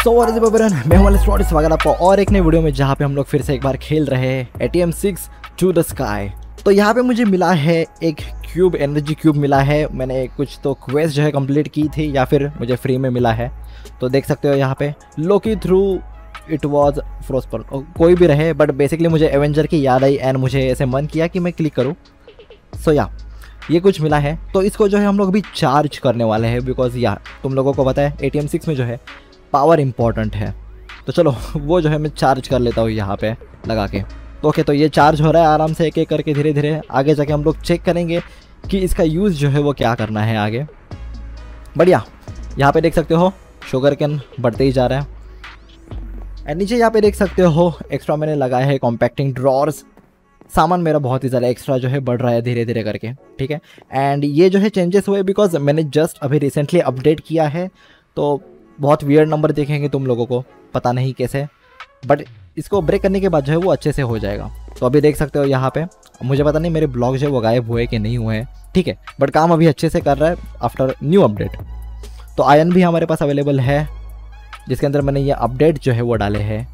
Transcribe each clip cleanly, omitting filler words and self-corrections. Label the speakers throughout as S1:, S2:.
S1: मैं हूं स्टोरी स्वागत आपका और एक नई वीडियो में, जहां पे हम लोग फिर से एक बार खेल रहे हैं ATM 6 टू द स्काई। तो यहाँ पे मुझे मिला है एक क्यूब, एनर्जी क्यूब मिला है। मैंने कुछ तो क्वेस्ट जो है कंप्लीट की थी या फिर मुझे फ्री में मिला है। तो देख सकते हो यहाँ पे लोकी थ्रू इट वॉज फ्रोस्पर, कोई भी रहे, बट बेसिकली मुझे एवेंजर की याद आई एंड मुझे ऐसे मन किया कि मैं क्लिक करूँ। सो या ये कुछ मिला है, तो इसको जो है हम लोग भी चार्ज करने वाले हैं, बिकॉज या तुम लोगों को पता है ATM 6 में जो है पावर इंपॉर्टेंट है। तो चलो वो जो है मैं चार्ज कर लेता हूँ यहाँ पे लगा के। तो ओके, तो ये चार्ज हो रहा है आराम से, एक एक करके धीरे धीरे। आगे जाके हम लोग चेक करेंगे कि इसका यूज़ जो है वो क्या करना है आगे। बढ़िया, यहाँ पे देख सकते हो शुगर कैन बढ़ते ही जा रहा है। एंड नीचे यहाँ पे देख सकते हो एक्स्ट्रा मैंने लगाया है कॉम्पैक्टिंग ड्रॉर्स। सामान मेरा बहुत ही ज़्यादा एक्स्ट्रा जो है बढ़ रहा है धीरे धीरे करके, ठीक है। एंड ये जो है चेंजेस हुए बिकॉज मैंने जस्ट अभी रिसेंटली अपडेट किया है। तो बहुत वियर्ड नंबर देखेंगे तुम लोगों को, पता नहीं कैसे, बट इसको ब्रेक करने के बाद जो है वो अच्छे से हो जाएगा। तो अभी देख सकते हो यहाँ पे, मुझे पता नहीं मेरे ब्लॉग जो है वो गायब हुए कि नहीं हुए हैं, ठीक है, बट काम अभी अच्छे से कर रहा है आफ्टर न्यू अपडेट। तो आयरन भी हमारे पास अवेलेबल है, जिसके अंदर मैंने ये अपडेट जो है वो डाले हैं।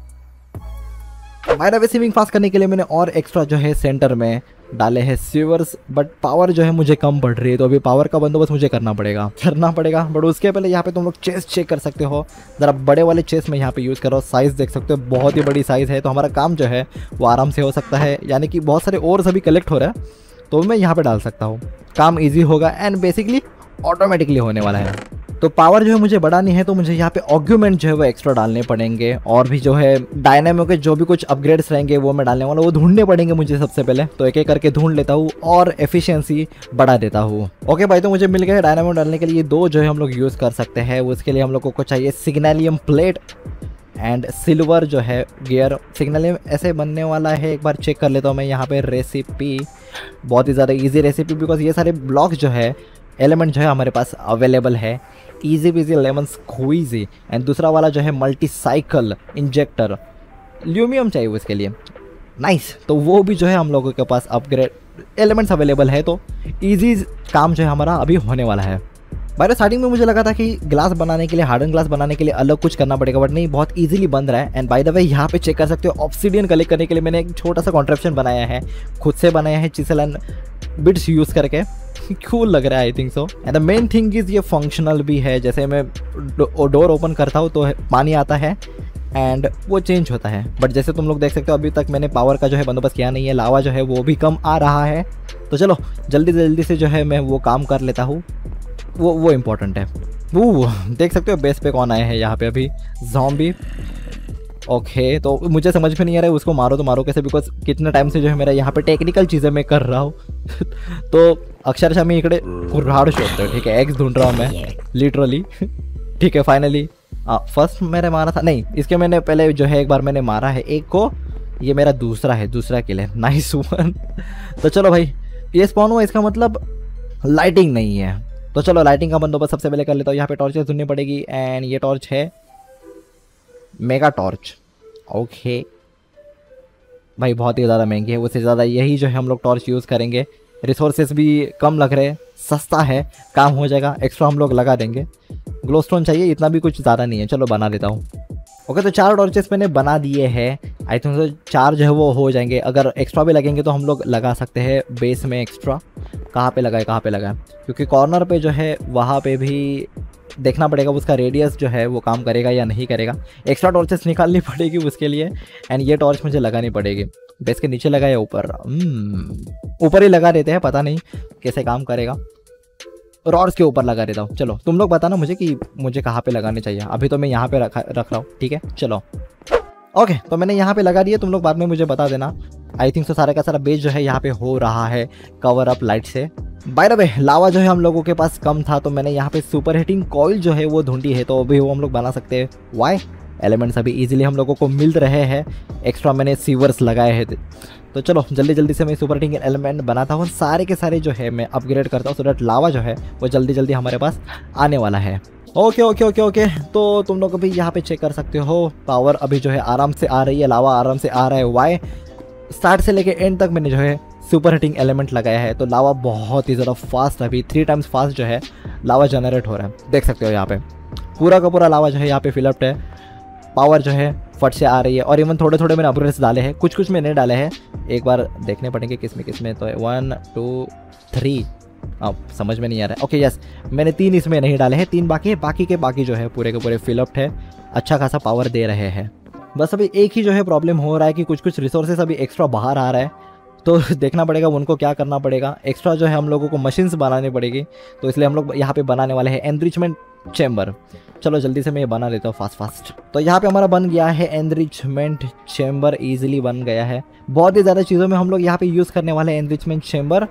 S1: बाय द स्विमिंग फास्ट करने के लिए मैंने और एक्स्ट्रा जो है सेंटर में डाले हैं सीवर्स, बट पावर जो है मुझे कम पड़ रही है, तो अभी पावर का बंदोबस्त मुझे करना पड़ेगा। बट उसके पहले यहाँ पे तुम लोग चेस्ट चेक कर सकते हो। ज़रा बड़े वाले चेस्ट में यहाँ पे यूज़ करो। साइज़ देख सकते हो, बहुत ही बड़ी साइज़ है, तो हमारा काम जो है वो आराम से हो सकता है। यानी कि बहुत सारे और सभी कलेक्ट हो रहा है, तो मैं यहाँ पर डाल सकता हूँ, काम ईजी होगा एंड बेसिकली ऑटोमेटिकली होने वाला है। तो पावर जो है मुझे बढ़ानी है, तो मुझे यहाँ पे आर्ग्यूमेंट जो है वो एक्स्ट्रा डालने पड़ेंगे, और भी जो है डायनामो के जो भी कुछ अपग्रेड्स रहेंगे वो मैं डालने वाला हूँ। वो ढूंढने पड़ेंगे मुझे सबसे पहले, तो एक एक करके ढूंढ लेता हूँ और एफिशिएंसी बढ़ा देता हूँ। ओके भाई, तो मुझे मिल गया डायनामो डालने के लिए दो जो है हम लोग यूज़ कर सकते हैं। उसके लिए हम लोगों को चाहिए सिग्नलियम प्लेट एंड सिल्वर जो है गियर। सिग्नलियम ऐसे बनने वाला है, एक बार चेक कर लेता हूँ मैं यहाँ पे रेसिपी। बहुत ही ज़्यादा ईजी रेसिपी, बिकॉज ये सारे ब्लॉक जो है एलिमेंट जो है हमारे पास अवेलेबल है। Easy peasy lemon squeezy. And दूसरा वाला जो है मल्टी साइकिल इंजेक्टर, ल्यूमियम चाहिए उसके लिए। नाइस, तो वो भी जो है हम लोगों के पास अपग्रेड एलिमेंट्स अवेलेबल है, तो ईजी काम जो है हमारा अभी होने वाला है। बाय स्टार्टिंग में मुझे लगा था कि ग्लास बनाने के लिए, हार्डन ग्लास बनाने के लिए अलग कुछ करना पड़ेगा, बट नहीं, बहुत इजीली बन रहा है। एंड बाय द वे यहाँ पे चेक कर सकते हो ऑब्सिडियन कलेक्ट करने के लिए मैंने एक छोटा सा कॉन्ट्रैप्शन बनाया है, खुद से बनाया है, चिसल एंड बिट्स यूज़ करके। कूल लग रहा है, I think so. And the main thing is ये फंक्शनल भी है। जैसे मैं डोर ओपन करता हूँ तो पानी आता है एंड वो चेंज होता है, बट जैसे तुम लोग देख सकते हो अभी तक मैंने पावर का जो है बंदोबस्त किया नहीं है। लावा जो है वो भी कम आ रहा है, तो चलो जल्दी जल्दी से जो है मैं वो काम कर लेता हूँ, वो इम्पोर्टेंट है। वो देख सकते हो बेस पे कौन आए हैं यहाँ पे अभी, ज़ॉम्बी। ओके, तो मुझे समझ में नहीं आ रहा है उसको मारो तो मारो कैसे, बिकॉज कितने टाइम से जो है मेरा यहाँ पे टेक्निकल चीज़ें मैं कर रहा हूँ। तो अक्षरशः मैं इकड़े कुर्राड़ शोधता हूँ, ठीक है, एग्स ढूंढ रहा हूँ मैं लिटरली। ठीक है, फाइनली फर्स्ट मैंने मारा था, नहीं इसके मैंने पहले जो है एक बार मैंने मारा है एक को। ये मेरा दूसरा किल है। Nice one. तो चलो भाई, ये स्पॉन हुआ, इसका मतलब लाइटिंग नहीं है, तो चलो लाइटिंग का बंदोबस्त सबसे पहले कर लेता हूँ। यहाँ पे टॉर्चेस ढूंढनी पड़ेगी एंड ये टॉर्च है मेगा टॉर्च। ओके भाई, बहुत ही ज़्यादा महंगी है, उससे ज़्यादा यही जो है हम लोग टॉर्च यूज़ करेंगे। रिसोर्सेज भी कम लग रहे, सस्ता है, काम हो जाएगा। एक्स्ट्रा हम लोग लगा देंगे। ग्लोस्टोन चाहिए, इतना भी कुछ ज़्यादा नहीं है, चलो बना देता हूँ। ओके, तो 4 टॉर्चेस मैंने बना दिए हैं। आई थिंक तो 4 जो है वो हो जाएंगे। अगर एक्स्ट्रा भी लगेंगे तो हम लोग लगा सकते हैं बेस में एक्स्ट्रा। कहाँ पे लगाए, क्योंकि कॉर्नर पे जो है वहाँ पे भी देखना पड़ेगा उसका रेडियस जो है वो काम करेगा या नहीं करेगा। एक्स्ट्रा टॉर्चेस निकालनी पड़ेगी उसके लिए। एंड ये टॉर्च मुझे लगानी पड़ेगी। बेस के नीचे लगाया, ऊपर ही लगा देते हैं, पता नहीं कैसे काम करेगा। रॉड्स के ऊपर लगा देता हूँ। चलो तुम लोग बताना मुझे कि मुझे कहाँ पे लगाने चाहिए। अभी तो मैं यहाँ पे रख रहा हूँ, ठीक है, चलो। ओके, तो मैंने यहाँ पे लगा दिया, तुम लोग बाद में मुझे बता देना। आई थिंक तो सारा का सारा बेस जो है यहाँ पे हो रहा है कवर अप लाइट से। बाय द वे, लावा जो है हम लोगों के पास कम था, तो मैंने यहाँ पे सुपर हीटिंग कॉइल जो है वो ढूंढी है, तो अभी वो हम लोग बना सकते हैं। वाई एलिमेंट्स अभी इजीली हम लोगों को मिल रहे हैं। एक्स्ट्रा मैंने सीवर्स लगाए हैं, तो चलो जल्दी जल्दी से मैं सुपर हीटिंग एलिमेंट बनाता हूँ। सारे के सारे जो है मैं अपग्रेड करता हूँ, सो दैट लावा जो है वो जल्दी जल्दी हमारे पास आने वाला है। ओके, तो तुम लोग अभी यहाँ पे चेक कर सकते हो, पावर अभी जो है आराम से आ रही है, लावा आराम से आ रहा है। वाई स्टार्ट से लेके एंड तक मैंने जो है सुपर हीटिंग एलिमेंट लगाया है, तो लावा बहुत ही ज़्यादा फास्ट, अभी 3 टाइम्स फास्ट जो है लावा जनरेट हो रहा है। देख सकते हो यहाँ पे पूरा का पूरा लावा जो है यहाँ पे फिलअप्ड है। पावर जो है फट से आ रही है। और इवन थोड़े थोड़े मैंने अपग्रेड्स डाले हैं, कुछ कुछ मैंने डाले हैं, एक बार देखने पड़ेंगे किसमें तो है 1 2 3। अब समझ में नहीं आ रहा है। ओके यस, मैंने 3 इसमें नहीं डाले हैं, 3 बाकी है, बाकी के बाकी जो है पूरे के पूरे फिलअप्ड है, अच्छा खासा पावर दे रहे हैं। बस अभी एक ही जो है प्रॉब्लम हो रहा है कि कुछ कुछ रिसोर्सेस अभी एक्स्ट्रा बाहर आ रहा है, तो देखना पड़ेगा उनको क्या करना पड़ेगा। एक्स्ट्रा जो है हम लोगों को मशीन्स बनानी पड़ेगी, तो इसलिए हम लोग यहाँ पे बनाने वाले हैं एनरिचमेंट चैम्बर। चलो जल्दी से मैं ये बना लेता हूँ फास्ट। तो यहाँ पे हमारा बन गया है एनरिचमेंट चैम्बर, इजीली बन गया है। बहुत ही ज़्यादा चीज़ों में हम लोग यहाँ पे यूज़ करने वाले हैं एनरिचमेंट चैम्बर।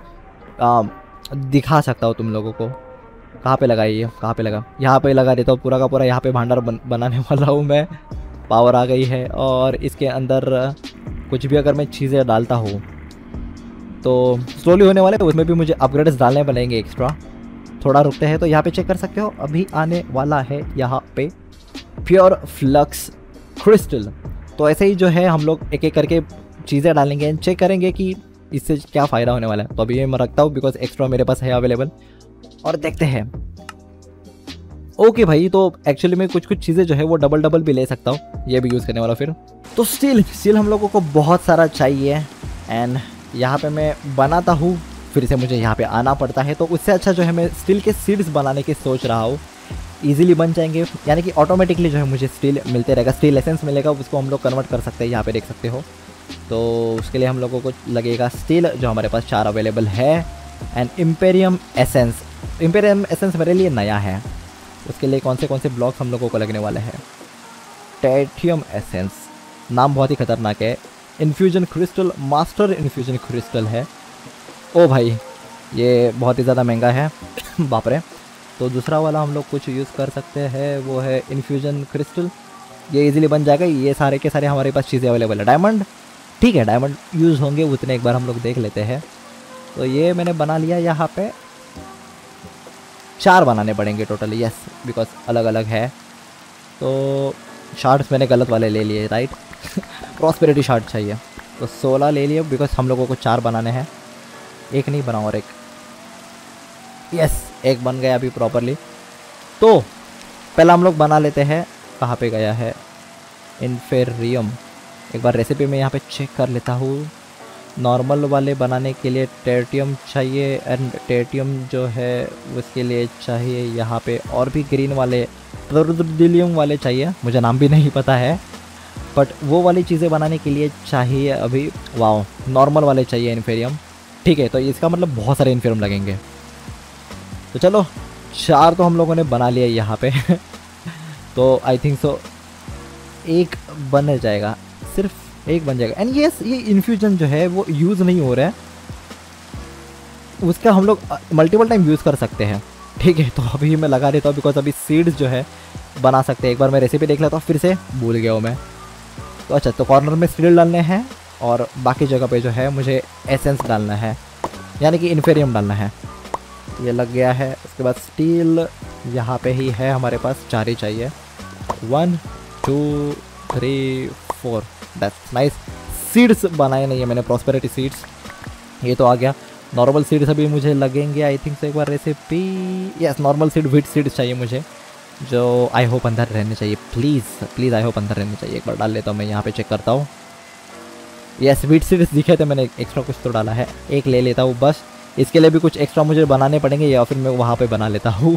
S1: दिखा सकता हूँ तुम लोगों को, कहाँ पे लगा ये, कहाँ पे लगा, यहाँ पे लगा देता हूँ पूरा का पूरा। यहाँ पे भांडार बनाने वाला हूँ मैं। पावर आ गई है और इसके अंदर कुछ भी अगर मैं चीज़ें डालता हूँ तो स्लोली होने वाले, तो उसमें भी मुझे अपग्रेड्स डालने पड़ेंगे एक्स्ट्रा। थोड़ा रुकते हैं तो यहाँ पे चेक कर सकते हो, अभी आने वाला है यहाँ पे प्योर फ्लक्स क्रिस्टल। तो ऐसे ही जो है हम लोग एक एक करके चीज़ें डालेंगे एंड चेक करेंगे कि इससे क्या फ़ायदा होने वाला है। तो अभी ये मैं रखता हूँ बिकॉज एक्स्ट्रा मेरे पास है अवेलेबल, और देखते हैं। ओके भाई, तो एक्चुअली मैं कुछ कुछ चीज़ें जो है वो डबल भी ले सकता हूँ, ये भी यूज़ करने वाला। फिर तो स्टील हम लोगों को बहुत सारा चाहिए एंड यहाँ पे मैं बनाता हूँ, फिर से मुझे यहाँ पे आना पड़ता है। तो उससे अच्छा जो है मैं स्टील के सीड्स बनाने की सोच रहा हूँ, इजीली बन जाएंगे, यानी कि ऑटोमेटिकली जो है मुझे स्टील मिलते रहेगा, स्टील एसेंस मिलेगा, उसको हम लोग कन्वर्ट कर सकते हैं, यहाँ पे देख सकते हो। तो उसके लिए हम लोगों को लगेगा स्टील, जो हमारे पास 4 अवेलेबल है, and imperium essence. Imperium essence मेरे लिए नया है, उसके लिए कौन से ब्लॉक्स हम लोगों को लगने वाले हैं। टाइटेनियम एसेंस, नाम बहुत ही खतरनाक है। Infusion crystal, master infusion crystal है। ओ भाई, ये बहुत ही ज़्यादा महंगा है बाप रे। तो दूसरा वाला हम लोग कुछ यूज़ कर सकते हैं, वो है इन्फ्यूजन क्रिस्टल, ये इजीली बन जाएगा। ये सारे के सारे हमारे पास चीज़ें अवेलेबल है। डायमंड, ठीक है, डायमंड यूज़ होंगे उतने, एक बार हम लोग देख लेते हैं। तो ये मैंने बना लिया, यहाँ पे 4 बनाने पड़ेंगे टोटल, यस, बिकॉज अलग अलग है। तो शार्ट्स मैंने गलत वाले ले लिए, राइट प्रॉस्पेरिटी शार्ट चाहिए, तो 16 ले लिए बिकॉज हम लोगों को 4 बनाने हैं, एक नहीं बना और एक, यस, एक बन गया अभी प्रॉपरली। तो पहला हम लोग बना लेते हैं, कहाँ पे गया है इन्फेरियम, एक बार रेसिपी में यहाँ पे चेक कर लेता हूँ। नॉर्मल वाले बनाने के लिए टेटियम चाहिए, एंड टेटियम जो है उसके लिए चाहिए यहाँ पे और भी ग्रीन वाले, रुद्रदिलियम वाले चाहिए, मुझे नाम भी नहीं पता है, बट वो वाली चीज़ें बनाने के लिए चाहिए अभी। वाओ, नॉर्मल वाले चाहिए इन्फेरियम, ठीक है। तो इसका मतलब बहुत सारे इन्फेरियम लगेंगे। तो चलो 4 तो हम लोगों ने बना लिया यहाँ पे तो आई थिंक सो एक बन जाएगा, सिर्फ एक बन जाएगा। एंड यस, ये इन्फ्यूजन जो है वो यूज़ नहीं हो रहा है, उसका हम लोग मल्टीपल टाइम यूज़ कर सकते हैं, ठीक है। तो अभी मैं लगा देता हूँ बिकॉज अभी सीड्स जो है बना सकते हैं। एक बार मैं रेसिपी देख लेता हूँ, फिर से भूल गया हूँ मैं। तो अच्छा, तो कॉर्नर में स्टील डालने हैं और बाकी जगह पे जो है मुझे एसेंस डालना है, यानी कि इन्फेरियम डालना है। ये लग गया है। उसके बाद स्टील यहाँ पे ही है हमारे पास, 4 ही चाहिए, 1 2 3 4, दैट्स नाइस। सीड्स बनाए नहीं है मैंने, प्रॉस्पेरिटी सीड्स, ये तो आ गया। नॉर्मल सीड्स अभी मुझे लगेंगे आई थिंक से, एक बार recipe, yes, normal seed, wheat seeds चाहिए मुझे, जो आई होप अंदर रहने चाहिए, प्लीज़ आई होप अंदर रहने चाहिए। एक बार डाल लेता हूँ मैं, यहाँ पे चेक करता हूँ। यस, व्हीट सीड्स दिखे थे, मैंने एक्स्ट्रा कुछ तो डाला है, एक ले लेता हूँ बस। इसके लिए भी कुछ एक्स्ट्रा मुझे बनाने पड़ेंगे, या फिर मैं वहाँ पे बना लेता हूँ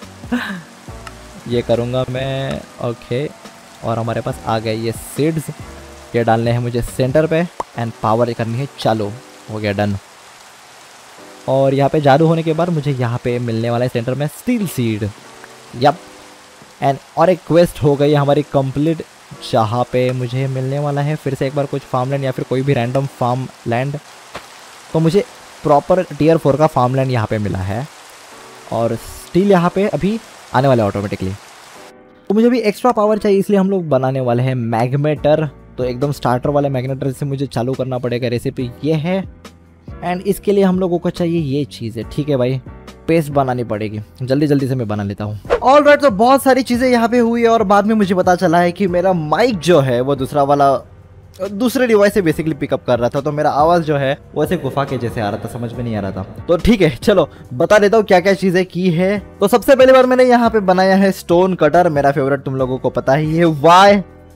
S1: ये करूँगा मैं, ओके। और हमारे पास आ गए ये सीड्स, ये डालने हैं मुझे सेंटर पे, एंड पावर करनी है चालू, हो गया डन। और यहाँ पे जादू होने के बाद मुझे यहाँ पे मिलने वाला है सेंटर में स्टील सीड, यप। एंड और एक क्वेस्ट हो गई हमारी कंप्लीट, जहाँ पे मुझे मिलने वाला है फिर से एक बार कुछ फार्म लैंड या फिर कोई भी रैंडम फार्म लैंड। तो मुझे प्रॉपर टियर 4 का फार्म लैंड यहाँ पे मिला है, और स्टील यहाँ पे अभी आने वाला है ऑटोमेटिकली। तो मुझे भी एक्स्ट्रा पावर चाहिए, इसलिए हम लोग बनाने वाले हैं मैग्नेटर। तो एकदम स्टार्टर वाले मैग्नेटर से मुझे चालू करना पड़ेगा। रेसिपी ये है, एंड इसके लिए हम लोगों को चाहिए ये चीज़ है, ठीक है भाई, पेस्ट बनानी पड़ेगी। जल्दी से मैं बना लेता हूँ। ऑलराइट, तो बहुत सारी चीज़ें यहाँ पे हुई है, और बाद में मुझे पता चला है कि मेरा माइक जो है वो दूसरे डिवाइस से बेसिकली पिकअप कर रहा था, तो मेरा आवाज़ जो है वो ऐसे गुफा के जैसे आ रहा था, समझ में नहीं आ रहा था। तो ठीक है, चलो बता देता हूँ क्या क्या चीज़ें की है। तो सबसे पहली बार मैंने यहाँ पे बनाया है स्टोन कटर, मेरा फेवरेट, तुम लोगों को पता ही है वाई,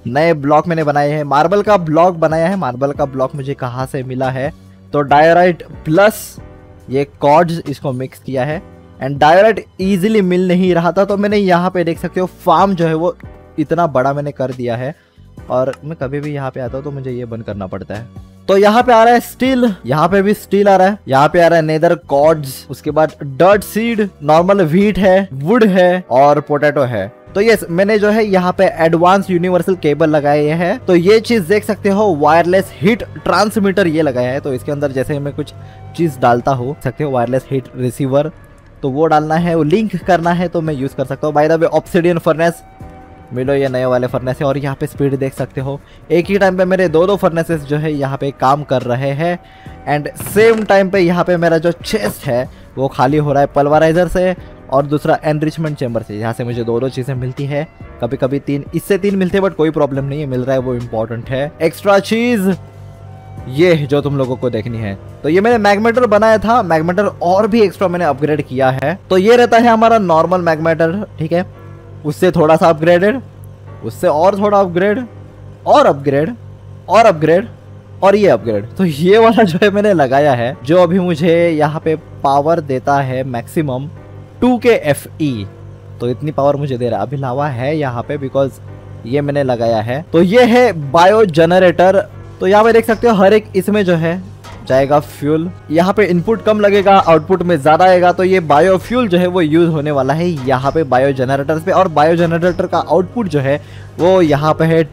S1: नए ब्लॉक मैंने बनाए हैं, मार्बल का ब्लॉक बनाया है। मार्बल का ब्लॉक मुझे कहाँ से मिला है, तो डायोराइट प्लस ये कॉर्ड्स इसको मिक्स किया है। एंड डायोराइट इजीली मिल नहीं रहा था, तो मैंने यहाँ पे देख सकते हो फार्म जो है वो इतना बड़ा मैंने कर दिया है। और मैं कभी भी यहाँ पे आता हूँ तो मुझे ये बंद करना पड़ता है। तो यहाँ पे आ रहा है स्टील, यहाँ पे भी स्टील आ रहा है, यहाँ पे आ रहा है नेदर कॉर्ड्स, उसके बाद डर्ट सीड, नॉर्मल व्हीट है, वुड है और पोटैटो है। तो ये मैंने जो है यहाँ पे एडवांस यूनिवर्सल केबल लगाए हैं। तो ये चीज देख सकते हो, वायरलेस हीट ट्रांसमीटर ये लगाया है। तो इसके अंदर जैसे मैं कुछ चीज डालता हूँ, सकते हो वायरलेस हीट रिसीवर, तो वो डालना है, वो लिंक करना है तो मैं यूज कर सकता हूँ। By the way obsidian furnace मिलो, ये नए वाले फर्नेस है। और यहाँ पे स्पीड देख सकते हो, एक ही टाइम पे मेरे दो फर्नेसेस जो है यहाँ पे काम कर रहे हैं। एंड सेम टाइम पे यहाँ पे मेरा जो चेस्ट है वो खाली हो रहा है पल्वराइजर से और दूसरा एनरिचमेंट चेम्बर से, यहाँ से मुझे दो चीजें मिलती है। कभी कभी तीन, इससे तीन मिलते हैं बट कोई प्रॉब्लम नहीं है, मिल रहा है वो इम्पोर्टेंट है। एक्स्ट्रा चीज ये जो तुम लोगों को देखनी है, तो ये मैंने मैग्नेटर बनाया था, मैग्नेटर और भी एक्स्ट्रा मैंने अपग्रेड किया है। तो ये रहता है हमारा नॉर्मल मैग्नेटर, ठीक है, उससे थोड़ा सा अपग्रेडेड, उससे और थोड़ा अपग्रेड और अपग्रेड और अपग्रेड और ये अपग्रेड। तो ये वाला जो है मैंने लगाया है, जो अभी मुझे यहाँ पे पावर देता है मैक्सिमम 2K FE। तो इतनी पावर मुझे दे रहा है। अभी लावा है यहाँ पे बिकॉज ये मैंने लगाया है। तो ये है बायो जनरेटर। तो यहाँ पे देख सकते हो हर एक इसमें जो है जाएगा फ्यूल। यहाँ पे इनपुट कम लगेगा, आउटपुट में ज्यादा आएगा। तो ये बायो फ्यूल जो है वो यूज होने वाला है यहाँ पे बायो जनरेटर्स पे। और बायो जनरेटर का आउटपुट जो है वो यहाँ पे है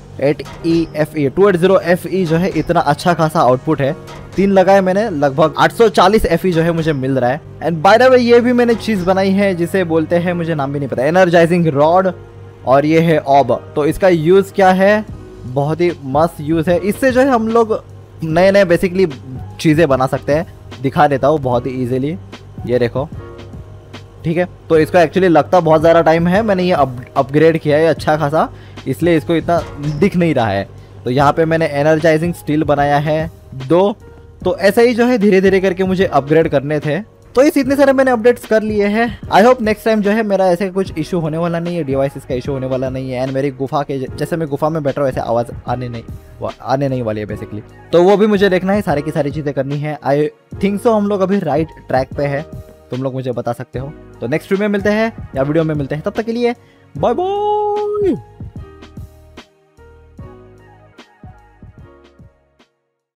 S1: 280FE जो है, इतना अच्छा खासा आउटपुट है। 3 लगाए मैंने, लगभग 840 FE जो है मुझे मिल रहा है। एंड बाय द वे ये भी मैंने चीज बनाई है जिसे बोलते हैं, मुझे नाम भी नहीं पता, एनर्जाइजिंग रॉड। और ये है ऑब। तो इसका यूज क्या है, बहुत ही मस्त यूज है। इससे जो है हम लोग नए नए बेसिकली चीज़ें बना सकते हैं। दिखा देता हूँ बहुत ही इजीली, ये देखो, ठीक है। तो इसको एक्चुअली लगता बहुत ज़्यादा टाइम है, मैंने ये अपग्रेड किया है अच्छा खासा, इसलिए इसको इतना दिख नहीं रहा है। तो यहाँ पे मैंने एनर्जाइजिंग स्टील बनाया है 2। तो ऐसे ही जो है धीरे धीरे करके मुझे अपग्रेड करने थे। तो इस इतने सारे मैंने अपडेट्स कर लिए हैं। आई होप नेक्स्ट टाइम जो है मेरा ऐसे कुछ इशू होने वाला नहीं है, डिवाइसेस का इशू होने वाला नहीं है। एंड मेरी गुफा के जैसे मैं गुफा में बैठ रहा हूँ ऐसे आवाज़ आने नहीं वाली है बेसिकली। तो वो भी मुझे देखना है, सारी की सारी चीज़ें करनी है। आई थिंक सो हम लोग अभी राइट ट्रैक पे है, तुम लोग मुझे बता सकते हो। तो नेक्स्ट वीडियो में मिलते हैं या वीडियो में मिलते हैं, तब तक के लिए बाय बाय।